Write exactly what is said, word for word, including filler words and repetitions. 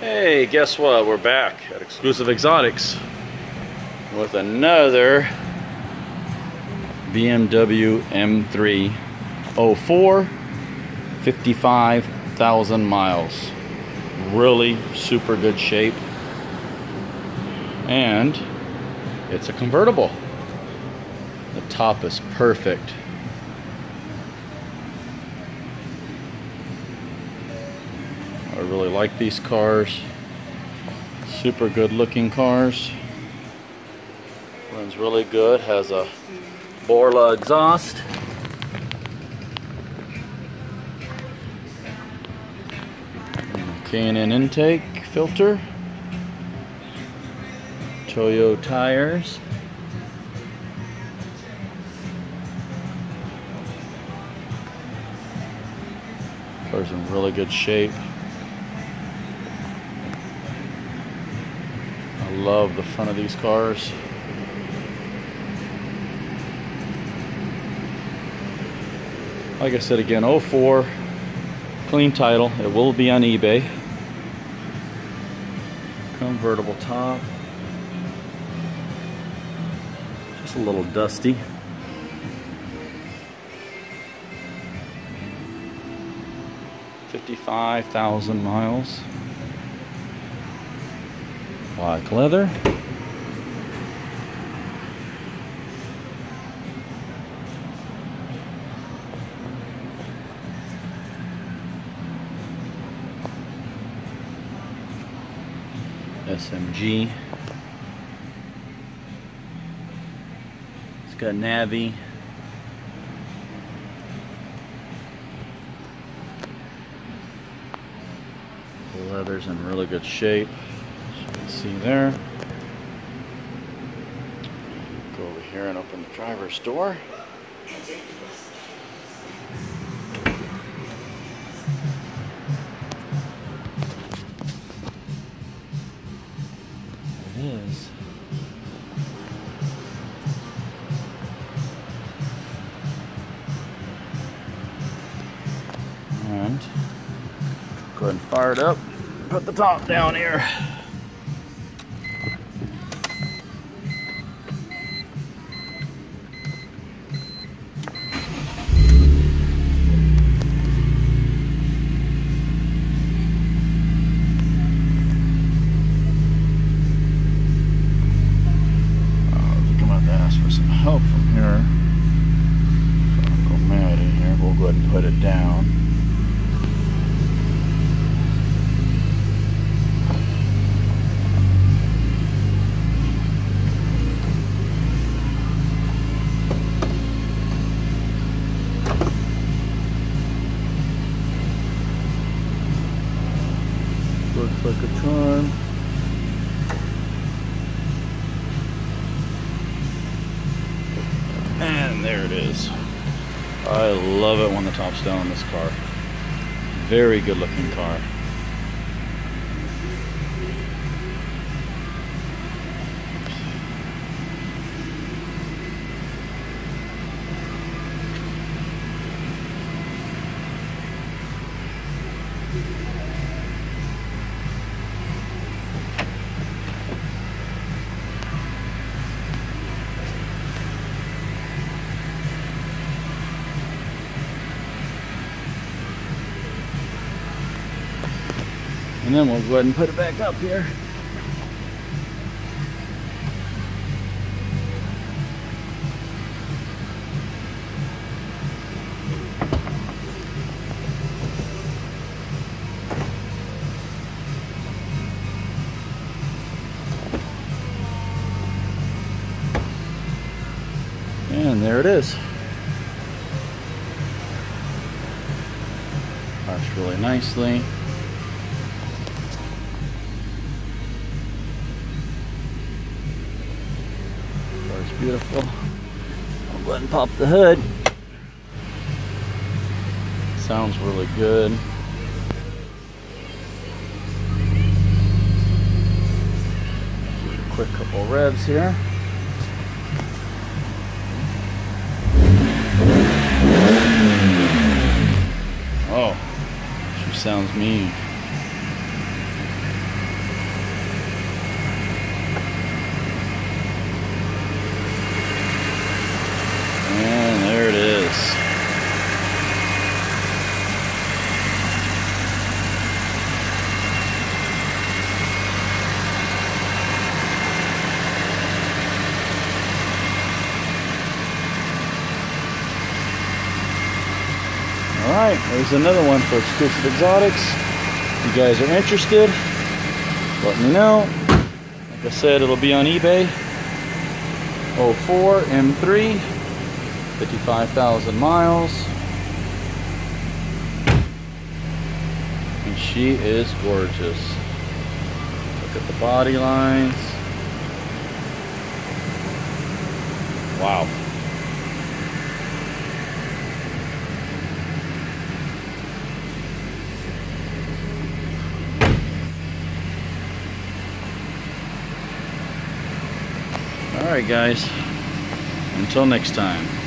Hey, guess what? We're back at Exclusive Exotics with another B M W M three oh four, fifty-five thousand miles. Really super good shape. And it's a convertible. The top is perfect. I really like these cars. Super good looking cars. Runs really good. Has a Borla exhaust. K and N intake filter. Toyo tires. Car's in really good shape. I love the front of these cars. Like I said again, oh four, clean title. It will be on eBay. Convertible top. Just a little dusty. fifty-five thousand miles. Black leather. S M G. It's got Navi. The leather's in really good shape. See there. Go over here and open the driver's door. There it is. And go ahead and fire it up. Put the top down here. For some help from here. I'll go mad in here. We'll go ahead and put it down. Looks like a charm. And there it is. I love it when the top's down on this car. Very good looking car. And then we'll go ahead and put it back up here. And there it is. Parks really nicely. Car's beautiful. I'll go ahead and pop the hood. Sounds really good. Quick couple revs here. Oh, she sounds mean. Alright, there's another one for Exclusive Exotics. If you guys are interested, let me know. Like I said, it'll be on eBay. oh four M three, fifty-five thousand miles. And she is gorgeous. Look at the body lines. Wow. Alright guys, until next time.